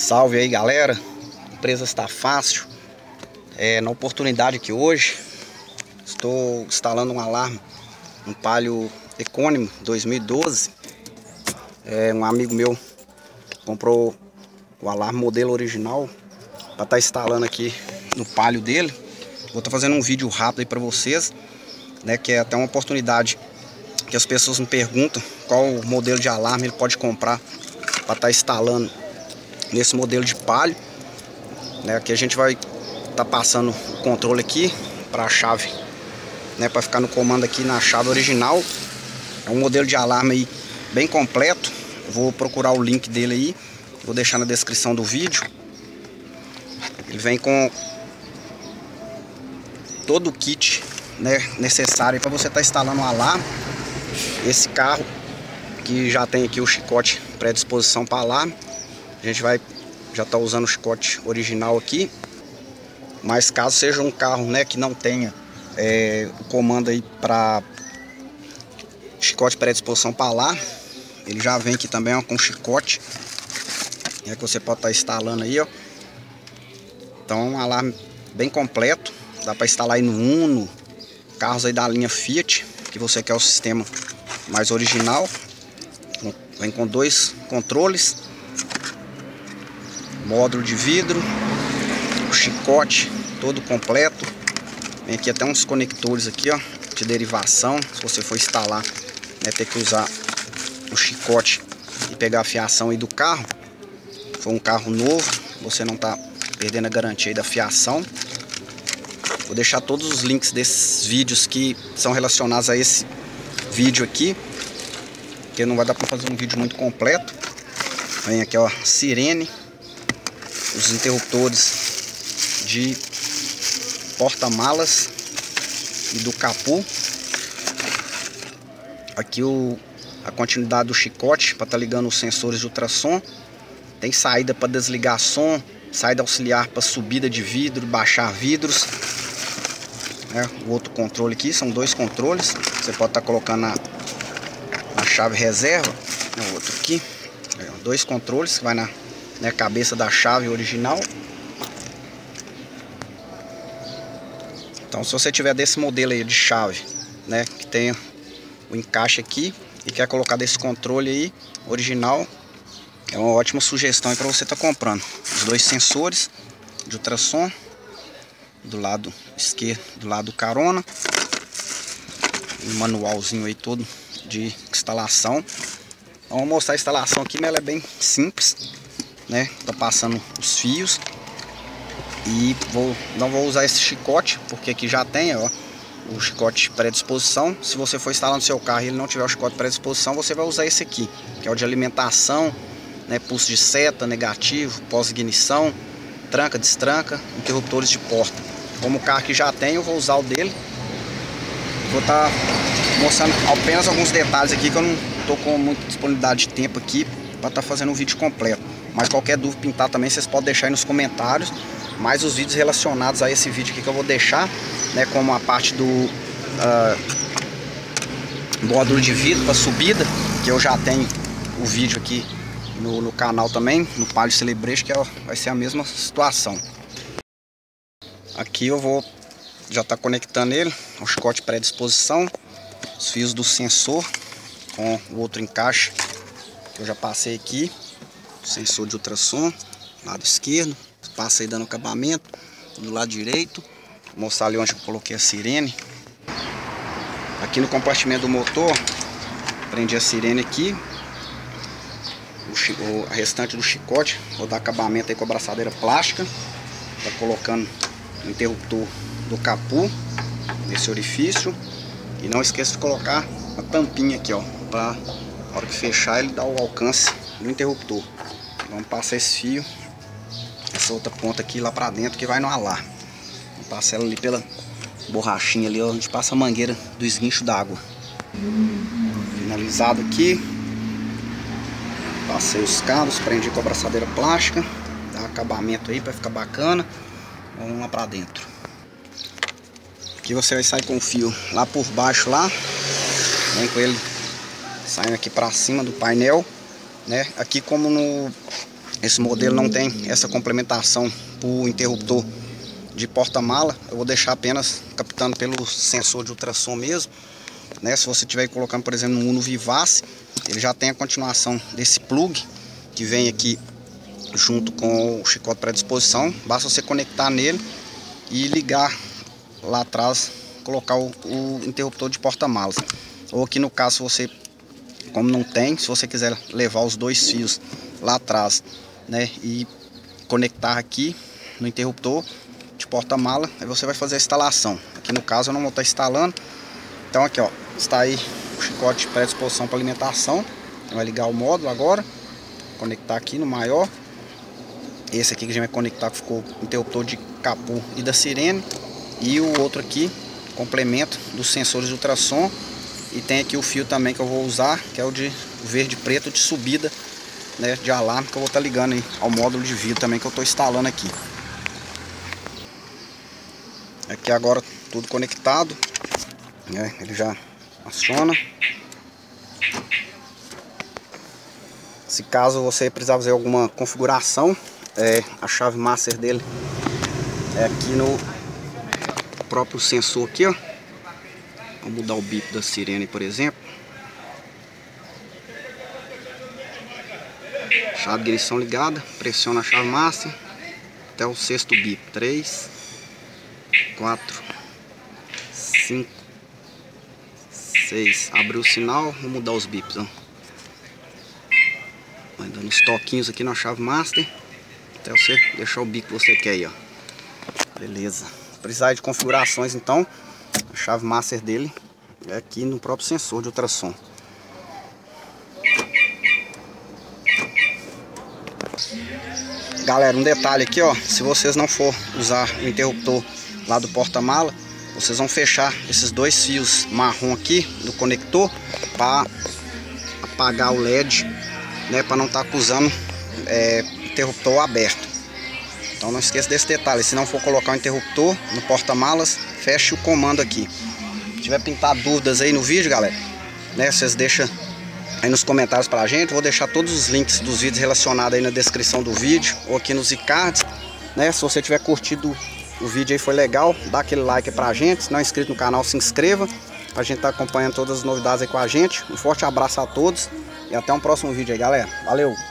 Salve aí, galera, empresa está fácil. Na oportunidade aqui hoje estou instalando um alarme, um Palio Economy 2012. Um amigo meu comprou o alarme modelo original para estar instalando aqui no Palio dele. Vou estar fazendo um vídeo rápido aí para vocês, né, que é até uma oportunidade que as pessoas me perguntam qual modelo de alarme ele pode comprar para estar instalando nesse modelo de Palio, né? Aqui a gente vai estar passando o controle aqui para a chave, né, para ficar no comando aqui na chave original. É um modelo de alarme aí bem completo. Vou procurar o link dele aí, vou deixar na descrição do vídeo. Ele vem com todo o kit, né, necessário para você estar instalando um alarme. Esse carro que já tem aqui o chicote pré-disposição para alarme. A gente vai já tá usando o chicote original aqui, mas caso seja um carro, né, que não tenha o comando aí para chicote pré-disposição para alarme, ele já vem aqui também, ó, com chicote, que você pode estar instalando aí, ó. Então, um alarme bem completo, dá para instalar aí no Uno, carros aí da linha Fiat, que você quer o sistema mais original. Vem com dois controles, módulo de vidro, o chicote todo completo. Vem aqui até uns conectores aqui, ó, de derivação. Se você for instalar, né, ter que usar o chicote e pegar a fiação aí do carro. Se for um carro novo, você não tá perdendo a garantia aí da fiação. Vou deixar todos os links desses vídeos que são relacionados a esse vídeo aqui, porque não vai dar para fazer um vídeo muito completo. Vem aqui, ó, sirene, os interruptores de porta-malas e do capô. Aqui a continuidade do chicote para estar ligando os sensores de ultrassom. Tem saída para desligar som, saída auxiliar para subida de vidro, baixar vidros. O outro controle aqui, são dois controles. Você pode estar colocando na chave reserva. O outro aqui, dois controles que vai na cabeça da chave original. Então, se você tiver desse modelo aí de chave, né, que tem o encaixe aqui e quer colocar desse controle aí original, é uma ótima sugestão para você estar comprando. Os dois sensores de ultrassom do lado esquerdo, do lado do carona, um manualzinho aí todo de instalação. Então, vou mostrar a instalação aqui, mas ela é bem simples, né? Tá passando os fios e não vou usar esse chicote, porque aqui já tem, ó, o chicote pré-disposição. Se você for instalar no seu carro e ele não tiver o chicote pré-disposição, você vai usar esse aqui, que é o de alimentação, né, pulso de seta, negativo, pós-ignição, tranca, destranca, interruptores de porta. Como o carro aqui já tem, eu vou usar o dele. Vou estar mostrando apenas alguns detalhes aqui, que eu não tô com muita disponibilidade de tempo aqui para estar fazendo um vídeo completo. Mas qualquer dúvida pintar também, vocês podem deixar aí nos comentários. Mais os vídeos relacionados a esse vídeo aqui que eu vou deixar, né, como a parte do módulo de vidro para subida, que eu já tenho o vídeo aqui no canal também, no Palio Celebration, que vai ser a mesma situação. Aqui eu vou já estar conectando ele, o chicote pré-disposição, os fios do sensor com o outro encaixe que eu já passei aqui, o sensor de ultrassom, lado esquerdo, passa aí dando acabamento, do lado direito. Vou mostrar ali onde eu coloquei a sirene. Aqui no compartimento do motor, prendi a sirene aqui, a restante do chicote, vou dar acabamento aí com a braçadeira plástica. Tá colocando o interruptor do capô nesse orifício, e não esqueça de colocar a tampinha aqui, ó, para a hora que fechar ele dar o alcance do interruptor. Vamos passar esse fio, essa outra ponta aqui lá para dentro, que vai no alarme. Vamos passar ela ali pela borrachinha ali, ó, a gente passa a mangueira do esguincho d'água. Finalizado aqui, passei os cabos, prendi com a braçadeira plástica, dá acabamento aí para ficar bacana. Vamos lá para dentro. Aqui você vai sair com o fio lá por baixo lá, vem com ele saindo aqui para cima do painel, né? Aqui como esse modelo não tem essa complementação para o interruptor de porta-mala. Eu vou deixar apenas captando pelo sensor de ultrassom mesmo, né? Se você estiver colocando, por exemplo, no Uno Vivace, ele já tem a continuação desse plug que vem aqui junto com o chicote pré-disposição. Basta você conectar nele e ligar lá atrás, colocar o interruptor de porta-malas. Ou aqui no caso, você, como não tem, se você quiser levar os dois fios lá atrás, né, e conectar aqui no interruptor de porta-mala, aí você vai fazer a instalação. Aqui no caso eu não vou estar instalando. Então aqui, ó, está aí o chicote pré-disposição para alimentação. Vai ligar o módulo agora, conectar aqui no maior. Esse aqui que a gente vai conectar, que ficou o interruptor de capô e da sirene. E o outro aqui, complemento dos sensores de ultrassom. E tem aqui o fio também que eu vou usar, que é o de verde e preto de subida, né, de alarme, que eu vou estar ligando aí ao módulo de vidro também que eu estou instalando aqui. Aqui agora tudo conectado, né, ele já aciona. Se caso você precisar fazer alguma configuração, a chave master dele é aqui no próprio sensor aqui, ó. Vou mudar o bip da sirene, por exemplo. Chave de ignição ligada, pressiona a chave master até o sexto bip. 3, 4, 5, 6. Abriu o sinal, vou mudar os bips, ó. Vai dando uns toquinhos aqui na chave master até você deixar o bip que você quer aí, ó. Beleza. Se precisar de configurações, então, a chave master dele é aqui no próprio sensor de ultrassom. Galera, um detalhe aqui, ó, se vocês não for usar o interruptor lá do porta-mala, vocês vão fechar esses dois fios marrom aqui do conector para apagar o LED, né, para não estar usando interruptor aberto. Então não esqueça desse detalhe. Se não for colocar o interruptor no porta-malas, feche o comando aqui. Se tiver pintar dúvidas aí no vídeo, galera, né, vocês deixam aí nos comentários pra gente. Vou deixar todos os links dos vídeos relacionados aí na descrição do vídeo ou aqui nos iCards, né? Se você tiver curtido o vídeo aí, foi legal, dá aquele like pra gente. Se não é inscrito no canal, se inscreva pra gente estar acompanhando todas as novidades aí com a gente. Um forte abraço a todos e até um próximo vídeo aí, galera. Valeu!